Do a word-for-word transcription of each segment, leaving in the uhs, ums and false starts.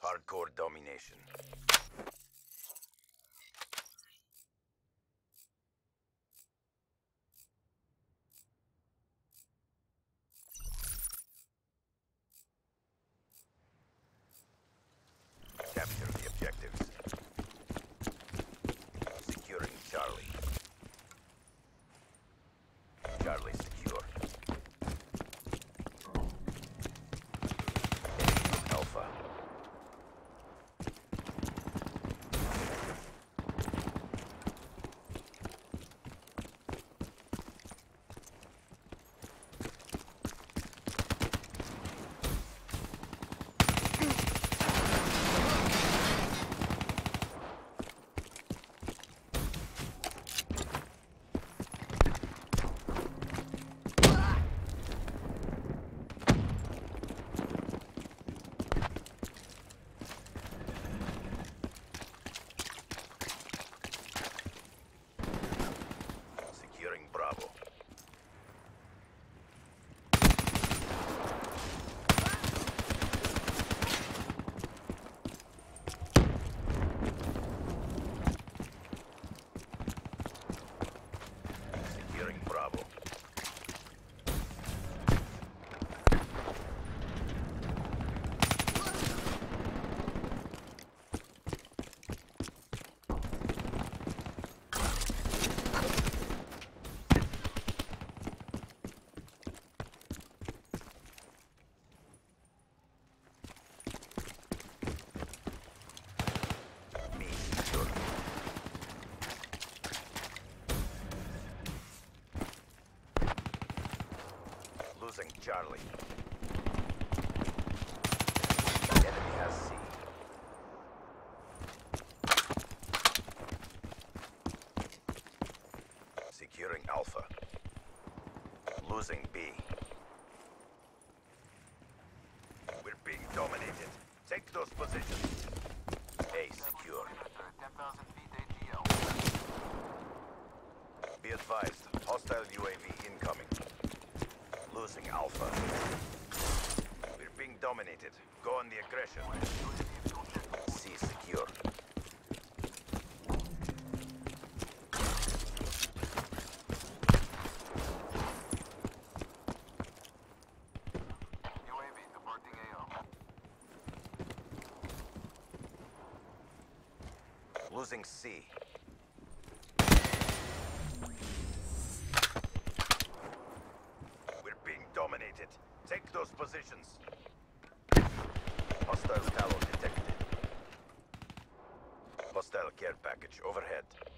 Hardcore domination. Capture the objectives. Securing Charlie. Charlie secure. Alpha. Bravo. Securing Bravo. Losing Charlie. Enemy has C. Securing Alpha. Losing B. We're being dominated. Take those positions. A secure. ten thousand feet A G L. Be advised, hostile U A V incoming. Losing Alpha. We're being dominated. Go on the aggression. C secure. U A V departing A O. Losing C. Dominated. Take those positions. Hostile tallow detected. Hostile care package overhead.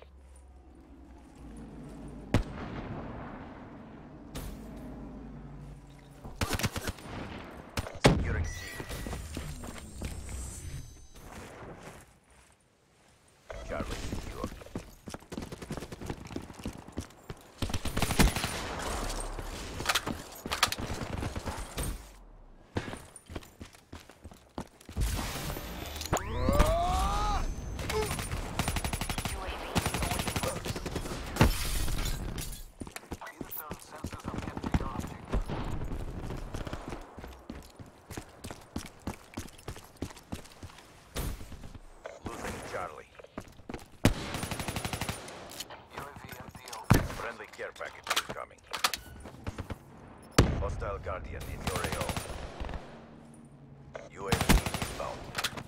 Securing C. Charlie secure. Charlie. U A V M T O. Friendly care package incoming. Hostile Guardian in your A O. U A V inbound.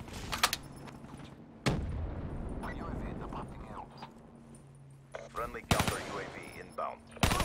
U A V departing A O. Friendly counter U A V inbound.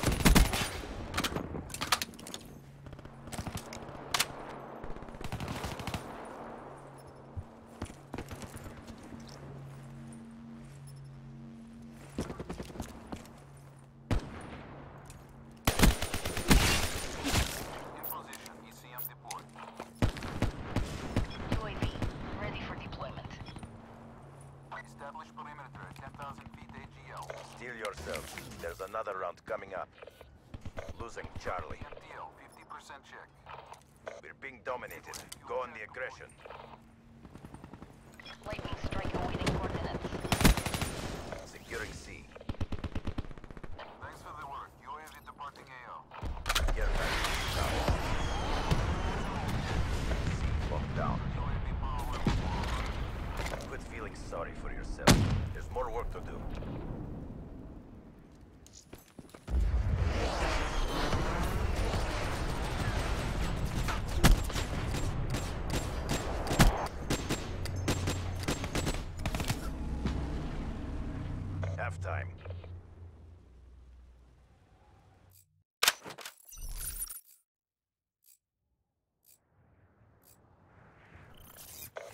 Establish perimeter at ten thousand feet A G L. Steel yourselves. There's another round coming up. Losing Charlie. M T O, fifty percent check. We're being dominated. Go on the aggression. Lightning strike awaiting coordinates. Securing C. Thanks for the work. U A V departing A O. Care package down. C locked down. U A V power level four.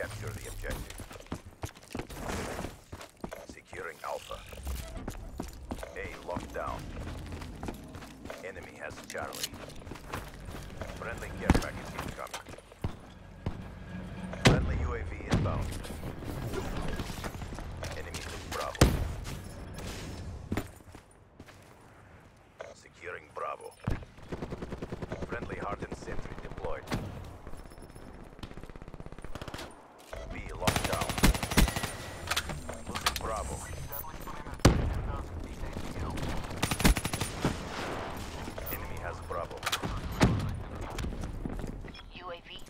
Capture the objective. Securing Alpha. A locked down. Enemy has Charlie. Friendly care package incoming. Friendly U A V inbound. Enemy took Bravo. Securing Bravo. Friendly hardened sentry deployed. B locked down. Losing Bravo. Enemy has Bravo. U A V.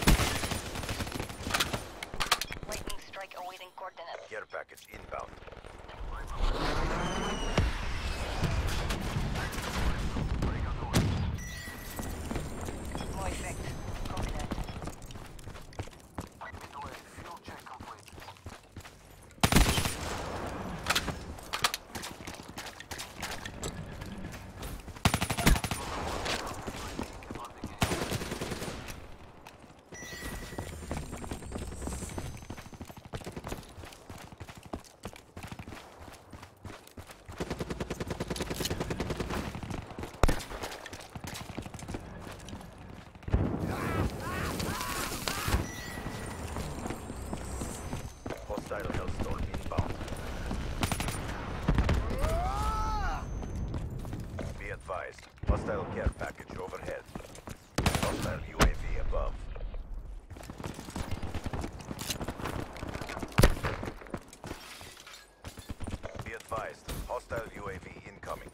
Lightning strike awaiting coordinates. Care package inbound. No effect. Copy that. Fuel check complete. Hostile Hellstorm inbound. Be advised, hostile care package overhead. Hostile U A V above. Be advised, hostile U A V incoming.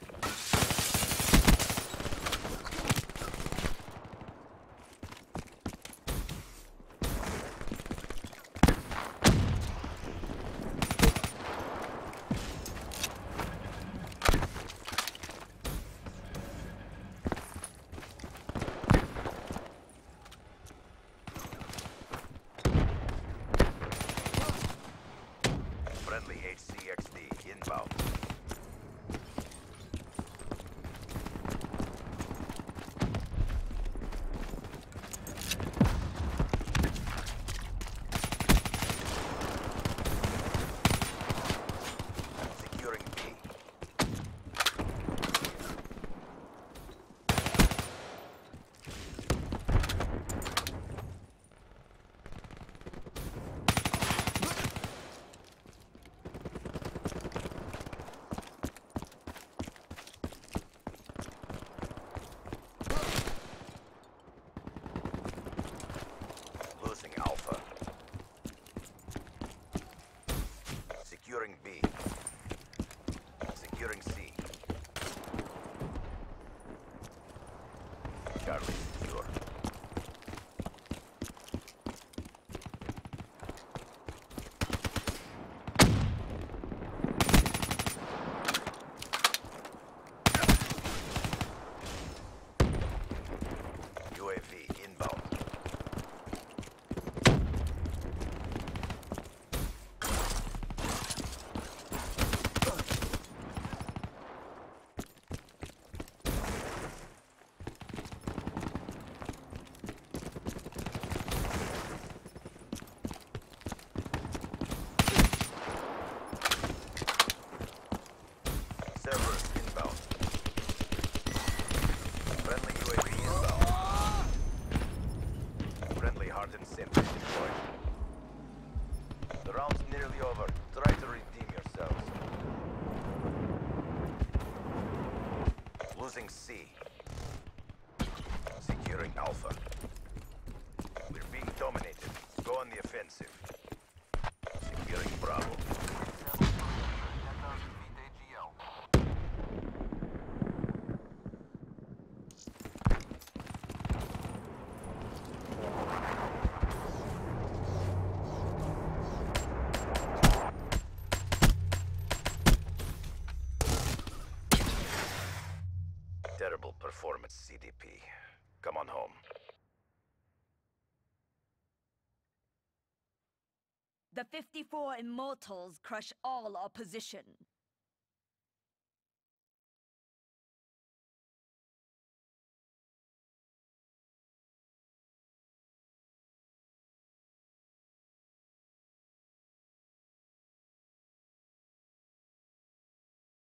Friendly H C X D inbound. Securing B. Losing Alpha. Securing B. Securing C. Charlie secure. U A V inbound. Cerberus inbound. Friendly U A V inbound. Friendly hardened sentry deployed. The round's nearly over. Try to redeem yourselves. Losing C. Securing Alpha. We're being dominated. Go on the offensive. Securing Bravo. Terrible performance, C D P. Come on home. The fifty-four Immortals crush all opposition.